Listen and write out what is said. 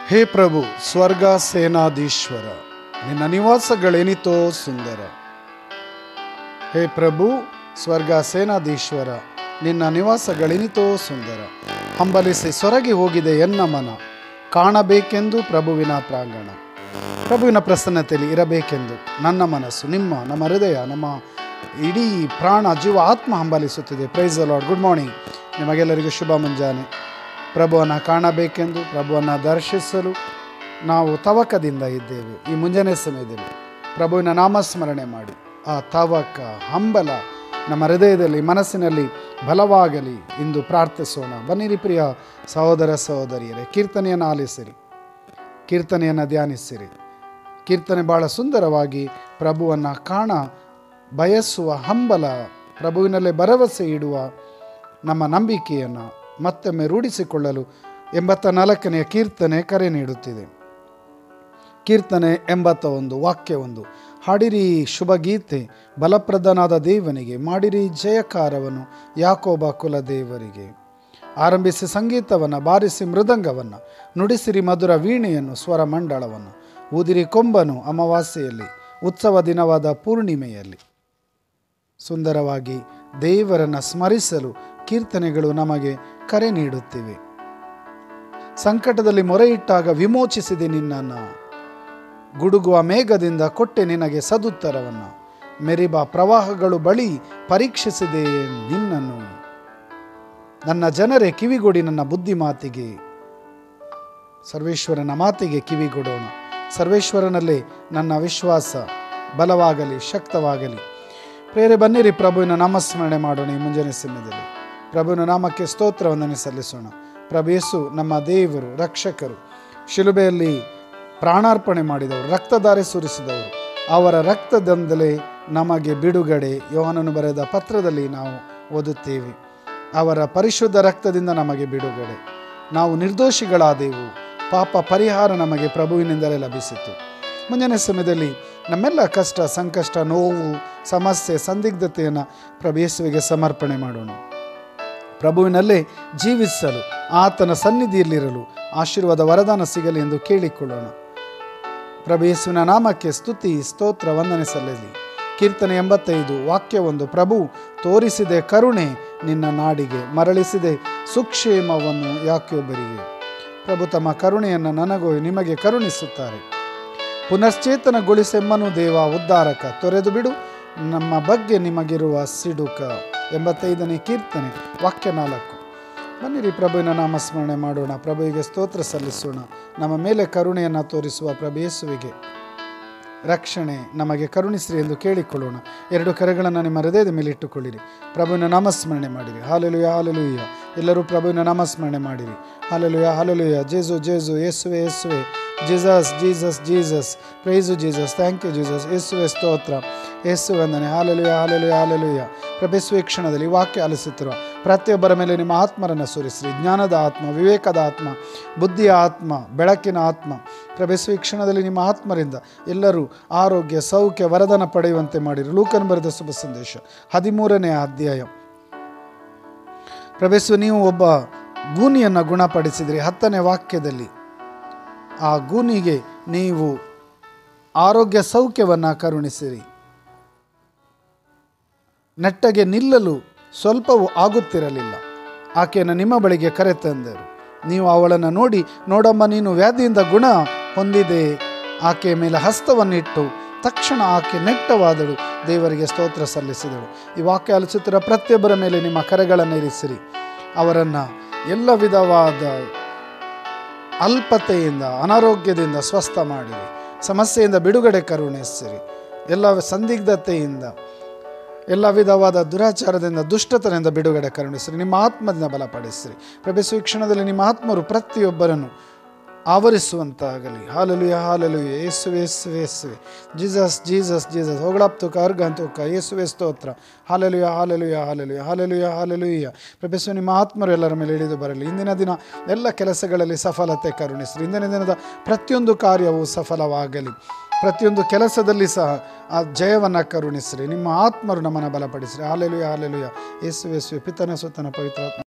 ಹೇ ಪ್ರಭು ಸ್ವರ್ಗ ಸೇನಾಧೀಶ್ವರ, ನಿನ್ನ ನಿವಾಸಗಳೆನಿತೋ ಸುಂದರ. ಹೇ ಪ್ರಭು ಸ್ವರ್ಗ ಸೇನಾಧೀಶ್ವರ, ನಿನ್ನ ನಿವಾಸಗಳೆನಿತೋ ಸುಂದರ. ಹಂಬಲಿಸಿ ಸೊರಗಿ ಹೋಗಿದೆ ಎನ್ನ ಮನ, ಕಾಣಬೇಕೆಂದು ಪ್ರಭುವಿನ ಪ್ರಾಂಗಣ. ಪ್ರಭುವಿನ ಪ್ರಸನ್ನತೆಯಲ್ಲಿ ಇರಬೇಕೆಂದು ನನ್ನ ಮನಸ್ಸು, ನಮ್ಮ ಹೃದಯ, ನಮ್ಮ ಇಡೀ ಪ್ರಾಣ ಜೀವ ಆತ್ಮ ಹಂಬಲಿಸುತ್ತಿದೆ. Praise the Lord. Good morning. ನಿಮಗೆಲ್ಲರಿಗೂ ಶುಭ ಮುಂಜಾನೆ. ಪ್ರಭುವನ್ನು ಕಾಣಬೇಕೆಂದು, ಪ್ರಭುವನ್ನು ದರ್ಶಿಸಲು ನಾವು ತವಕದಿಂದ ಇದ್ದೇವೆ. ಈ ಮುಂಜಾನೆ ಸಮಯದಲ್ಲಿ ಪ್ರಭುವಿನ ನಾಮಸ್ಮರಣೆ ಮಾಡಿ ಆ ತವಕ ಹಂಬಲ ನಮ್ಮ ಹೃದಯದಲ್ಲಿ ಮನಸ್ಸಿನಲ್ಲಿ ಬಲವಾಗಲಿ ಎಂದು ಪ್ರಾರ್ಥಿಸೋಣ. ಬನ್ನಿರಿ ಪ್ರಿಯ ಸಹೋದರ ಸಹೋದರಿಯರೇ, ಕೀರ್ತನೆಯನ್ನು ಆಲಿಸಿರಿ, ಕೀರ್ತನೆಯನ್ನು ಧ್ಯಾನಿಸಿರಿ. ಕೀರ್ತನೆ ಬಹಳ ಸುಂದರವಾಗಿ ಪ್ರಭುವನ್ನು ಕಾಣ ಬಯಸುವ ಹಂಬಲ, ಪ್ರಭುವಿನಲ್ಲೇ ಭರವಸೆ ಇಡುವ ನಮ್ಮ ನಂಬಿಕೆಯನ್ನು ಮತ್ತೊಮ್ಮೆ ರೂಢಿಸಿಕೊಳ್ಳಲು 84ನೇ ಕೀರ್ತನೆ ಕರೆ ನೀಡುತ್ತಿದೆ. ಕೀರ್ತನೆ 81 ವಾಕ್ಯ 1. ಹಾಡಿರಿ ಶುಭ ಗೀತೆ ಬಲಪ್ರದನಾದ ದೇವನಿಗೆ, ಮಾಡಿರಿ ಜಯಕಾರವನ್ನು ಯಾಕೋಬ ಕುಲ ದೇವರಿಗೆ. ಆರಂಭಿಸಿ ಸಂಗೀತವನ್ನು, ಬಾರಿಸಿ ಮೃದಂಗವನ್ನು, ನುಡಿಸಿರಿ ಮಧುರ ವೀಣೆಯನ್ನು, ಸ್ವರ ಮಂಡಳವನ್ನು. ಊದಿರಿ ಕೊಂಬನು ಅಮಾವಾಸ್ಯೆಯಲ್ಲಿ, ಉತ್ಸವ ದಿನವಾದ ಪೂರ್ಣಿಮೆಯಲ್ಲಿ. ಸುಂದರವಾಗಿ ದೇವರನ್ನು ಸ್ಮರಿಸಲು ಕೀರ್ತನೆಗಳು ನಮಗೆ ಕರೆ ನೀಡುತ್ತಿವೆ. ಸಂಕಟದಲ್ಲಿ ಮೊರೆ ಇಟ್ಟಾಗ ವಿಮೋಚಿಸಿದೆ ನಿನ್ನನ್ನು, ಗುಡುಗುವ ಮೇಘದಿಂದ ಕೊಟ್ಟೆ ನಿನಗೆ ಸದುತ್ತರವನ್ನು. ಮೆರಿಬಾ ಪ್ರವಾಹಗಳು ಬಳಿ ಪರೀಕ್ಷಿಸಿದೆ ನಿನ್ನನ್ನು. ನನ್ನ ಜನರೇ ಕಿವಿಗೊಡಿ ನನ್ನ ಬುದ್ಧಿ ಮಾತಿಗೆ. ಸರ್ವೇಶ್ವರನ ಮಾತಿಗೆ ಕಿವಿಗೊಡೋಣ. ಸರ್ವೇಶ್ವರನಲ್ಲೇ ನನ್ನ ವಿಶ್ವಾಸ ಬಲವಾಗಲಿ, ಶಕ್ತವಾಗಲಿ. ಪ್ರೇರೆ ಬನ್ನಿರಿ ಪ್ರಭುವಿನ ನಾಮಸ್ಮರಣೆ ಮಾಡೋಣ. ಈ ಮುಂಜಾನೆ ಸಮಯದಲ್ಲಿ ಪ್ರಭುವಿನ ನಾಮಕ್ಕೆ ಸ್ತೋತ್ರವನ್ನು ಸಲ್ಲಿಸೋಣ. ಪ್ರಭು ಯೇಸು ನಮ್ಮ ದೇವರು, ರಕ್ಷಕರು, ಶಿಲುಬೆಯಲ್ಲಿ ಪ್ರಾಣಾರ್ಪಣೆ ಮಾಡಿದವರು, ರಕ್ತಧಾರೆ ಸುರಿಸಿದವರು. ಅವರ ರಕ್ತದಿಂದಲೇ ನಮಗೆ ಬಿಡುಗಡೆ. ಯೋಹಾನನು ಬರೆದ ಪತ್ರದಲ್ಲಿ ನಾವು ಓದುತ್ತೇವೆ, ಅವರ ಪರಿಶುದ್ಧ ರಕ್ತದಿಂದ ನಮಗೆ ಬಿಡುಗಡೆ. ನಾವು ನಿರ್ದೋಷಿಗಳಾದೆವು, ಪಾಪ ಪರಿಹಾರ ನಮಗೆ ಪ್ರಭುವಿನಿಂದಲೇ ಲಭಿಸಿತು. ಮುಂಜಾನೆ ಸಮಯದಲ್ಲಿ ನಮ್ಮೆಲ್ಲ ಕಷ್ಟ, ಸಂಕಷ್ಟ, ನೋವು, ಸಮಸ್ಯೆ, ಸಂದಿಗ್ಧತೆಯನ್ನು ಪ್ರಭು ಯೇಸುವಿಗೆ ಸಮರ್ಪಣೆ ಮಾಡೋಣ. ಪ್ರಭುವಿನಲ್ಲೇ ಜೀವಿಸಲು, ಆತನ ಸನ್ನಿಧಿಯಲ್ಲಿರಲು ಆಶೀರ್ವಾದ ವರದಾನ ಸಿಗಲಿ ಎಂದು ಕೇಳಿಕೊಳ್ಳೋಣ. ಪ್ರಭು ಯೇಸುವಿನ ನಾಮಕ್ಕೆ ಸ್ತುತಿ, ಸ್ತೋತ್ರ, ವಂದನೆ ಸಲ್ಲಲಿ. ಕೀರ್ತನೆ 85 ವಾಕ್ಯ 1. ಪ್ರಭು ತೋರಿಸಿದೆ ಕರುಣೆ ನಿನ್ನ ನಾಡಿಗೆ, ಮರಳಿಸಿದೆ ಸುಕ್ಷೇಮವನ್ನು ಯಾಕೊಬ್ಬರಿಗೆ. ಪ್ರಭು ತಮ್ಮ ಕರುಣೆಯನ್ನು ನನಗೂ ನಿಮಗೆ ಕರುಣಿಸುತ್ತಾರೆ. ಪುನಶ್ಚೇತನಗೊಳಿಸೆಮ್ಮನು ದೇವ ಉದ್ಧಾರಕ, ತೊರೆದು ಬಿಡು ನಮ್ಮ ಬಗ್ಗೆ ನಿಮಗಿರುವ ಸಿಡುಕ. 85ನೇ ಕೀರ್ತನೆ ವಾಕ್ಯ 4. ಬನ್ನಿರಿ ಪ್ರಭುವಿನ ನಾಮಸ್ಮರಣೆ ಮಾಡೋಣ. ಪ್ರಭುವಿಗೆ ಸ್ತೋತ್ರ ಸಲ್ಲಿಸೋಣ. ನಮ್ಮ ಮೇಲೆ ಕರುಣೆಯನ್ನು ತೋರಿಸುವ ಪ್ರಭು ಯೇಸುವಿಗೆ ರಕ್ಷಣೆ ನಮಗೆ ಕರುಣಿಸ್ರಿ ಎಂದು ಕೇಳಿಕೊಳ್ಳೋಣ. 2 ಕರೆಗಳನ್ನು ನಿಮ್ಮ ಹೃದಯದ ಮೇಲೆ ಇಟ್ಟುಕೊಳ್ಳಿರಿ. ಪ್ರಭುವಿನ ನಾಮಸ್ಮರಣೆ ಮಾಡಿರಿ. Hallelujah, hallelujah. ಎಲ್ಲರೂ ಪ್ರಭುವಿನ ನಾಮಸ್ಮರಣೆ ಮಾಡಿರಿ. Hallelujah, hallelujah. ಜೇಸು, ಜೇಸು. ಯೇಸುವೆ, ಯೇಸುವೆ. Jesus, Jesus, Jesus. Praise Jesus. Thank you Jesus. ಯೇಸುವೆ ಸ್ತೋತ್ರ, ಯೇಸು ವಂದನೆ. Hallelujah, hallelujah, hallelujah. ಪ್ರಭೇಸುವ ಕ್ಷಣದಲ್ಲಿ ವಾಕ್ಯ ಆಲಿಸುತ್ತಿರುವ ಪ್ರತಿಯೊಬ್ಬರ ಮೇಲೆ ನಿಮ್ಮ ಆತ್ಮರನ್ನು ಸುರಿಸಿರಿ. ಜ್ಞಾನದ ಆತ್ಮ, ವಿವೇಕದ ಆತ್ಮ, ಬುದ್ಧಿಯ ಆತ್ಮ, ಬೆಳಕಿನ ಆತ್ಮ. ಪ್ರಭೇಸುವ ಕ್ಷಣದಲ್ಲಿ ನಿಮ್ಮ ಆತ್ಮರಿಂದ ಎಲ್ಲರೂ ಆರೋಗ್ಯ, ಸೌಖ್ಯ, ವರದಾನ ಪಡೆಯುವಂತೆ ಮಾಡಿರಿ. ಲೂಕನು ಬರೆದ ಶುಭ ಸಂದೇಶ 13ನೇ ಅಧ್ಯಾಯ. ಪ್ರಭೇಸು ನೀವು ಒಬ್ಬ ಗೂನಿಯನ್ನು ಗುಣಪಡಿಸಿದ್ರಿ. 10ನೇ ವಾಕ್ಯದಲ್ಲಿ ಆ ಗೂನಿಗೆ ನೀವು ಆರೋಗ್ಯ ಸೌಖ್ಯವನ್ನು ಕರುಣಿಸಿರಿ. ನೆಟ್ಟಗೆ ನಿಲ್ಲಲು ಸ್ವಲ್ಪವೂ ಆಗುತ್ತಿರಲಿಲ್ಲ. ಆಕೆಯನ್ನು ನಿಮ್ಮ ಬಳಿಗೆ ಕರೆತಂದರು. ನೀವು ಅವಳನ್ನು ನೋಡಿ, ನೋಡಮ್ಮ, ನೀನು ವ್ಯಾಧಿಯಿಂದ ಗುಣ ಹೊಂದಿದೆ. ಆಕೆಯ ಮೇಲೆ ಹಸ್ತವನ್ನಿಟ್ಟು ತಕ್ಷಣ ಆಕೆ ನೆಟ್ಟವಾದಳು, ದೇವರಿಗೆ ಸ್ತೋತ್ರ ಸಲ್ಲಿಸಿದಳು. ಈ ವಾಕ್ಯ ಆಲಿಸುತ್ತಿರುವ ಪ್ರತಿಯೊಬ್ಬರ ಮೇಲೆ ನಿಮ್ಮ ಕರೆಗಳನ್ನು ಇರಿಸಿರಿ. ಅವರನ್ನು ಎಲ್ಲ ವಿಧವಾದ ಅಲ್ಪತೆಯಿಂದ, ಅನಾರೋಗ್ಯದಿಂದ ಸ್ವಸ್ಥ ಮಾಡಿರಿ. ಸಮಸ್ಯೆಯಿಂದ ಬಿಡುಗಡೆ ಕರುಣಿಸಿರಿ. ಎಲ್ಲ ಸಂದಿಗ್ಧತೆಯಿಂದ, ಎಲ್ಲ ವಿಧವಾದ ದುರಾಚಾರದಿಂದ, ದುಷ್ಟತನದಿಂದ ಬಿಡುಗಡೆ ಕರುಣಿಸಿರಿ. ನಿಮ್ಮ ಆತ್ಮದಿಂದ ಬಲಪಡಿಸಿರಿ. ಪ್ರಭೇಸು ಕ್ಷಣದಲ್ಲಿ ನಿಮ್ಮ ಆತ್ಮರು ಪ್ರತಿಯೊಬ್ಬರನ್ನು ಆವರಿಸುವಂತಾಗಲಿ. Hallelujah, hallelujah. ಯೇಸುವೆ, ಯೇಸುವೆ, ಯೇಸುವೆ. Jesus, Jesus, Jesus. ಹೊಗಳಪ್ತುಕ ಅರ್ಗಂತುಕ. ಯೇಸುವೆ ಸ್ತೋತ್ರ. Hallelujah, hallelujah, hallelujah, hallelujah, hallelujah. ಪ್ರಭೇಸು ನಿಮ್ಮ ಆತ್ಮರು ಎಲ್ಲರ ಮೇಲೆ ಇಳಿದು ಬರಲಿ. ಇಂದಿನ ದಿನ ಎಲ್ಲ ಕೆಲಸಗಳಲ್ಲಿ ಸಫಲತೆ ಕರುಣಿಸಿರಿ. ಇಂದಿನ ದಿನದ ಪ್ರತಿಯೊಂದು ಕಾರ್ಯವು ಸಫಲವಾಗಲಿ. ಪ್ರತಿಯೊಂದು ಕೆಲಸದಲ್ಲಿ ಸಹ ಆ ಜಯವನ್ನು ಕರುಣಿಸಿರಿ. ನಿಮ್ಮ ಆತ್ಮರು ನಮ್ಮನ್ನು ಬಲಪಡಿಸಿರಿ. Hallelujah, hallelujah. ಯೇಸುವೆ, ಯೇಸುವೆ. ಪಿತನ ಸುತ್ತನ ಪವಿತ್ರ